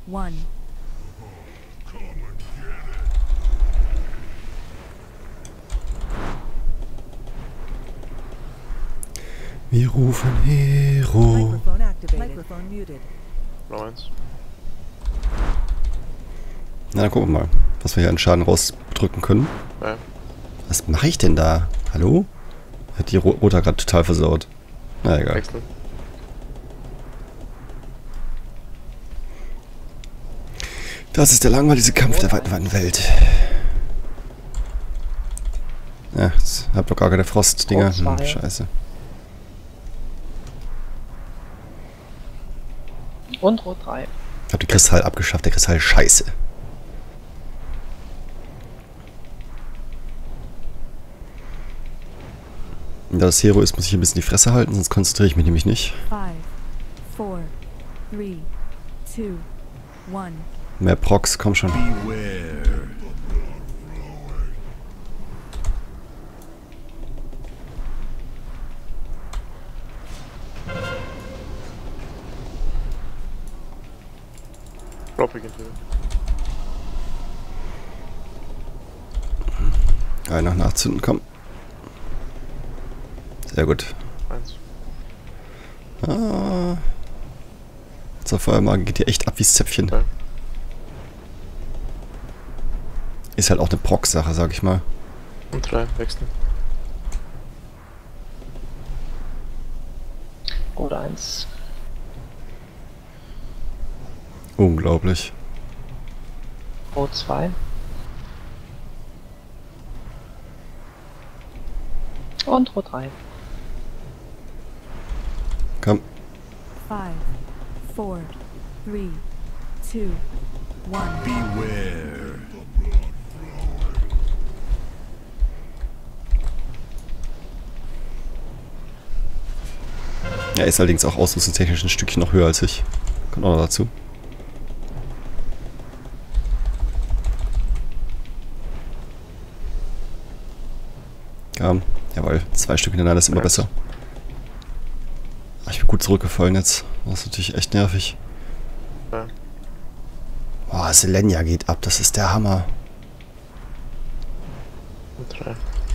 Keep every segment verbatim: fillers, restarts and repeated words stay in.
one. Wir rufen Hero. Microphone activated. Microphone muted. Lawrence. Na, dann gucken wir mal, was wir hier an Schaden rausdrücken können. Ja. Was mache ich denn da? Hallo? Hat die Roter gerade total versaut. Na egal. Wechsel. Das ist der langweiligste Kampf der weiten, weiten Welt. Ja, jetzt hab doch gar keine Frost-Dinger. Hm, scheiße. Und Rot drei. Ich hab den Kristall abgeschafft. Der Kristall ist scheiße. Da das Hero ist, muss ich ein bisschen die Fresse halten, sonst konzentriere ich mich nämlich nicht. Five, four, three, two, one. Mehr Procs, komm schon. Dropping into it. Einer nachzünden, komm. Sehr gut. Eins. Ah. Unser Feuermagen geht hier echt ab wie Zäpfchen. Drei. Ist halt auch eine Proc-Sache, sag ich mal. Und drei. Wechseln. Rot eins. Unglaublich. Rot zwei. Und Rot drei. Komm. Five, four, three, two, one. Beware. Er ist allerdings auch ausrüstungstechnisch ein Stückchen noch höher als ich. Kommt auch noch dazu. Ja, jawohl. Zwei Stück hintereinander ist immer besser. Ach, ich bin gut zurückgefallen jetzt. Das ist natürlich echt nervig. Ja. Boah, Selenia geht ab. Das ist der Hammer. Und drei.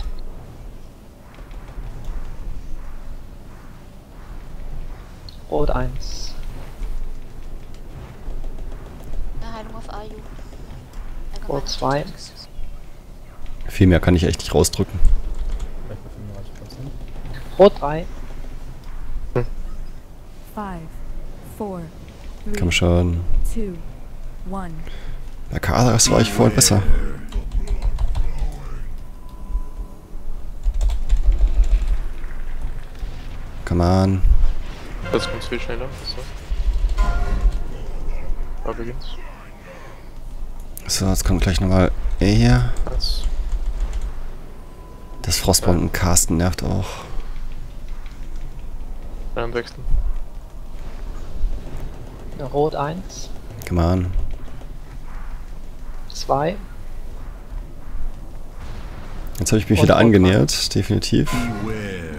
Rot eins. Eine Heilung auf Ayu. Rot zwei. Viel mehr kann ich echt nicht rausdrücken. Rot drei. Five, four, three, Komm schon. two, one. Bei Karas war ich vorhin besser. Come on. Das kommt viel schneller. So. Da beginnt's. So, jetzt kommt gleich nochmal er hier. Eins. Das Frostbomben Carsten nervt auch. Drei und wechseln. Rot eins. Come on. zwei. Jetzt habe ich mich Und wieder Rot angenähert, definitiv. Beware.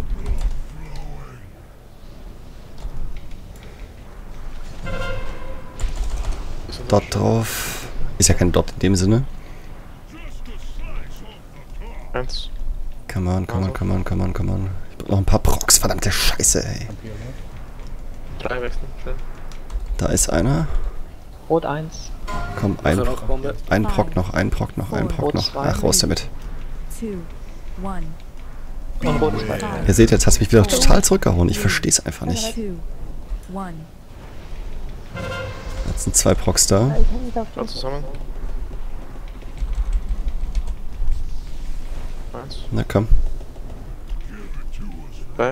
Dot drauf. Ist ja kein Dot in dem Sinne. Eins. Come on, come on, come on, come on, come on. Ich brauche noch ein paar Procs, verdammte Scheiße, ey. Drei wechseln. Schnell. Da ist einer. Rot eins. Komm, ein, ein Proc noch, ein Proc noch, ein Proc noch. Ach, raus damit. Two, one. Und Rot zwei. Ihr seht, jetzt hast du mich wieder total zurückgehauen. Ich verstehe es einfach nicht. Two, one. Jetzt sind zwei Procs da. Schau zusammen. Eins. Na komm. Drei.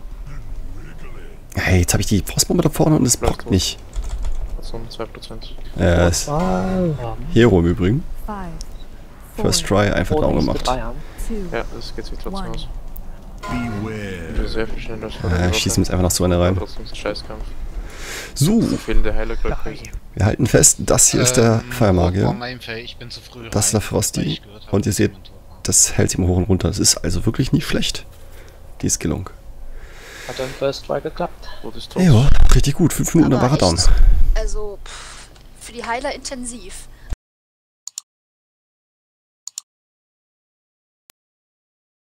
Hey, jetzt habe ich die Frostbombe da vorne und es prockt nicht. Also um zwei Prozent. Äh, ist Hero im Übrigen. Five, First Try einfach down gemacht. two, Ja, das geht sich trotzdem aus. Beware. Sehr viel schneller als Äh, schießen wir jetzt einfach noch so eine rein. Trotzdem ist ein Scheißkampf. So, So fehlende Heiler gerade crazy. wir halten fest, das hier ist der Ähm, Feuermagier. oh, nein, ich bin zu früh Das ist der rein, Frosty. weil ich gehört habe, Und ihr seht, dass jemand war. das hält sich im Hoch und runter. Das ist also wirklich nicht schlecht. Die Skillung. Hat dann First Try geklappt. Wo ist tot? Ja, richtig gut. Fünf Minuten, dann war er down. Also, pff, die Heiler intensiv.